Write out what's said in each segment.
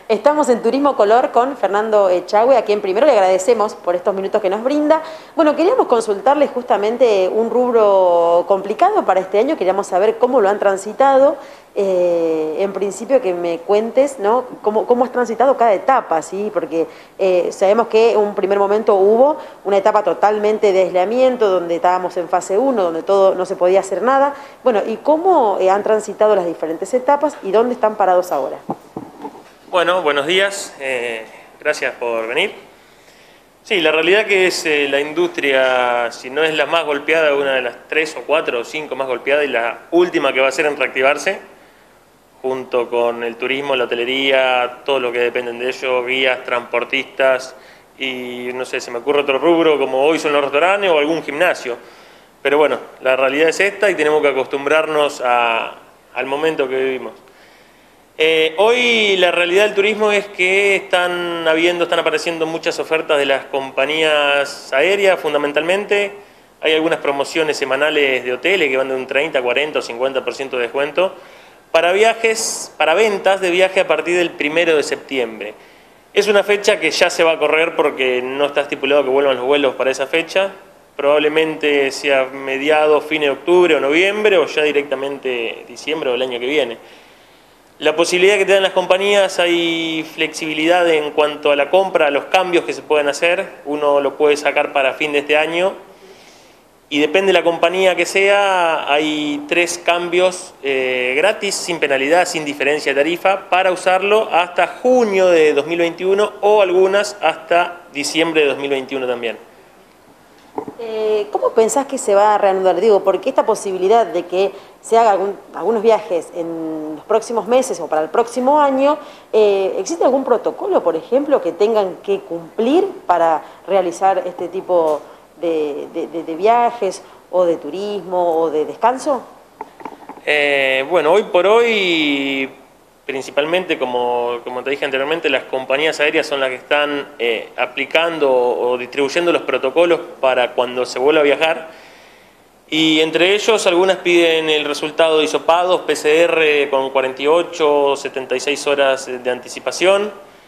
Estamos en Turismo Color con Fernando Echagüe, a quien primero le agradecemos por estos minutos que nos brinda. Bueno, queríamos consultarle justamente un rubro complicado para este año, queríamos saber cómo lo han transitado. En principio que me cuentes, ¿no?, cómo has transitado cada etapa, ¿sí? Porque sabemos que en un primer momento hubo una etapa totalmente de aislamiento, donde estábamos en fase 1, donde todo no se podía hacer nada. Bueno, ¿y cómo han transitado las diferentes etapas y dónde están parados ahora? Bueno, buenos días, gracias por venir. Sí, la realidad que es la industria, si no es la más golpeada, una de las 3 o 4 o 5 más golpeadas y la última que va a ser en reactivarse, junto con el turismo, la hotelería, todo lo que dependen de ello, guías, transportistas y no sé, se me ocurre otro rubro como hoy son los restaurantes o algún gimnasio. Pero bueno, la realidad es esta y tenemos que acostumbrarnos al momento que vivimos. Hoy la realidad del turismo es que están apareciendo muchas ofertas de las compañías aéreas fundamentalmente. Hay algunas promociones semanales de hoteles que van de un 30, 40 o 50% de descuento para viajes, para ventas de viaje a partir del 1 de septiembre. Es una fecha que ya se va a correr porque no está estipulado que vuelvan los vuelos para esa fecha. Probablemente sea mediados, fines de octubre o noviembre o ya directamente diciembre o el año que viene. La posibilidad que te dan las compañías, hay flexibilidad en cuanto a la compra, a los cambios que se pueden hacer. Uno lo puede sacar para fin de este año y depende de la compañía que sea, hay 3 cambios gratis, sin penalidad, sin diferencia de tarifa, para usarlo hasta junio de 2021 o algunas hasta diciembre de 2021 también. ¿Cómo pensás que se va a reanudar? Digo, porque esta posibilidad de que se hagan algunos viajes en los próximos meses o para el próximo año, ¿existe algún protocolo, por ejemplo, que tengan que cumplir para realizar este tipo de viajes o de turismo o de descanso? Bueno, hoy por hoy, principalmente, como te dije anteriormente, las compañías aéreas son las que están aplicando o distribuyendo los protocolos para cuando se vuelva a viajar. Y entre ellos, algunas piden el resultado de hisopados, PCR con 48 o 76 horas de anticipación,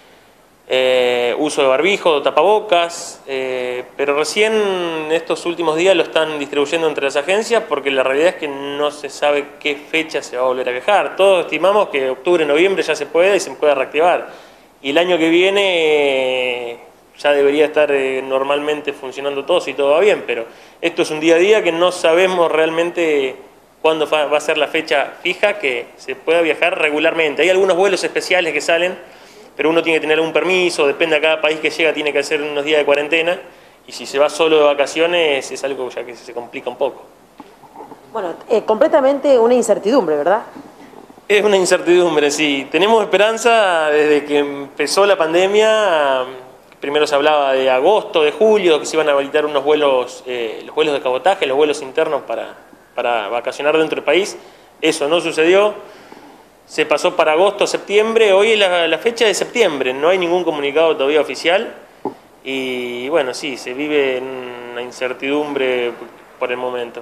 uso de barbijo, tapabocas, pero recién estos últimos días lo están distribuyendo entre las agencias porque la realidad es que no se sabe qué fecha se va a volver a viajar. Todos estimamos que octubre, noviembre ya se puede y se puede reactivar. Y el año que viene ya debería estar normalmente funcionando todo si todo va bien, pero esto es un día a día que no sabemos realmente cuándo va a ser la fecha fija que se pueda viajar regularmente. Hay algunos vuelos especiales que salen, pero uno tiene que tener un permiso, depende de cada país que llega, tiene que hacer unos días de cuarentena, y si se va solo de vacaciones es algo ya que se complica un poco. Bueno, completamente una incertidumbre, ¿verdad? Es una incertidumbre, sí. Tenemos esperanza desde que empezó la pandemia. Primero se hablaba de agosto, de julio, que se iban a habilitar unos vuelos, los vuelos de cabotaje, los vuelos internos para vacacionar dentro del país. Eso no sucedió. Se pasó para agosto, septiembre. Hoy es la fecha de septiembre. No hay ningún comunicado todavía oficial. Y bueno, sí, se vive en una incertidumbre por el momento.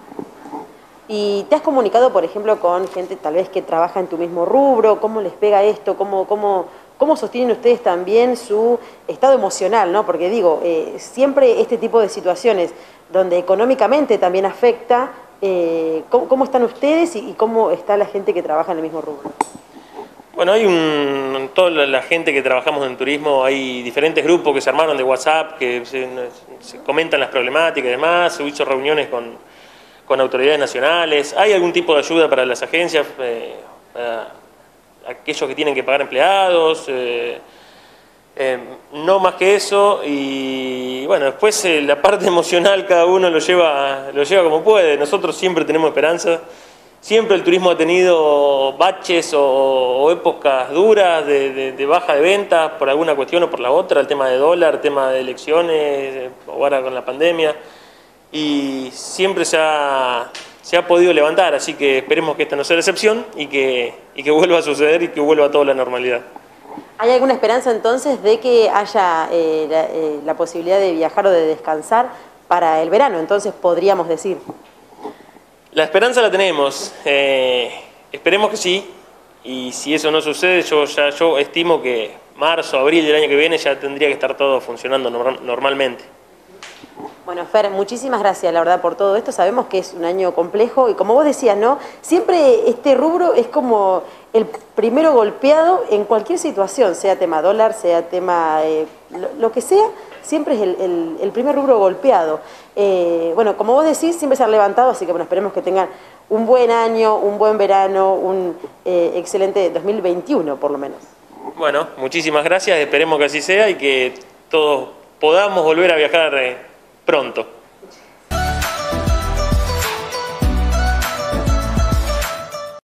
¿Y te has comunicado, por ejemplo, con gente tal vez que trabaja en tu mismo rubro? ¿Cómo les pega esto? ¿Cómo sostienen ustedes también su estado emocional, ¿no? Porque digo, siempre este tipo de situaciones donde económicamente también afecta, ¿cómo están ustedes y cómo está la gente que trabaja en el mismo rubro? Bueno, toda la gente que trabajamos en turismo, hay diferentes grupos que se armaron de WhatsApp, que se comentan las problemáticas y demás, se hizo reuniones con autoridades nacionales, hay algún tipo de ayuda para las agencias, para aquellos que tienen que pagar empleados, no más que eso, y bueno, después la parte emocional cada uno lo lleva como puede. Nosotros siempre tenemos esperanza, siempre el turismo ha tenido baches o épocas duras de baja de ventas por alguna cuestión o por la otra, el tema de dólar, el tema de elecciones, ahora con la pandemia, y siempre se ha podido levantar, así que esperemos que esta no sea la excepción y que vuelva a suceder y que vuelva a toda la normalidad. ¿Hay alguna esperanza entonces de que haya la posibilidad de viajar o de descansar para el verano? Entonces podríamos decir. La esperanza la tenemos, esperemos que sí. y si eso no sucede, yo estimo que marzo, abril del año que viene ya tendría que estar todo funcionando normalmente. Bueno, Fer, muchísimas gracias, la verdad, por todo esto. Sabemos que es un año complejo y como vos decías, ¿no? Siempre este rubro es como el primero golpeado en cualquier situación, sea tema dólar, sea tema lo que sea, siempre es el primer rubro golpeado. Bueno, como vos decís, siempre se han levantado, así que bueno, esperemos que tengan un buen año, un buen verano, un excelente 2021 por lo menos. Bueno, muchísimas gracias, esperemos que así sea y que todos podamos volver a viajar pronto.